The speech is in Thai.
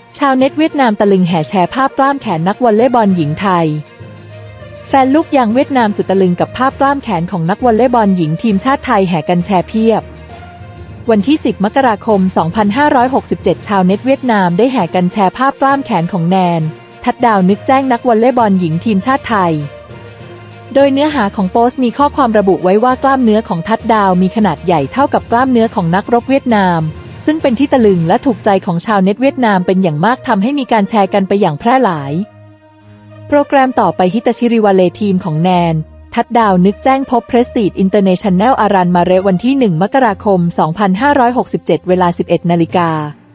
ชาวเน็ตเวียดนามตะลึงแห่แชร์ภาพกล้ามแขนนักวอลเลย์บอลหญิงไทยแฟนลูกยางเวียดนามสุดตะลึงกับภาพกล้ามแขนของนักวอลเลย์บอลหญิงทีมชาติไทยแห่กันแชร์เพียบวันที่ 10 มกราคม 2567 ชาวเน็ตเวียดนามได้แห่กันแชร์ภาพกล้ามแขนของแนน ทัดดาวนึกแจ้งนักวอลเลย์บอลหญิงทีมชาติไทยโดยเนื้อหาของโพสต์มีข้อความระบุไว้ว่ากล้ามเนื้อของทัดดาวมีขนาดใหญ่เท่ากับกล้ามเนื้อของนักรบเวียดนามซึ่งเป็นที่ตะลึงและถูกใจของชาวเน็ตเวียดนามเป็นอย่างมากทำให้มีการแชร์กันไปอย่างแพร่หลายโปรแกรมต่อไปฮิตาชิริวาเลทีมของแนนทัดดาวนึกแจ้งพบเพรสติจอินเตอร์เนชั่นแนลอารันมาเรวันที่ 1 มกราคม 2567 เวลา 11 นาฬิกา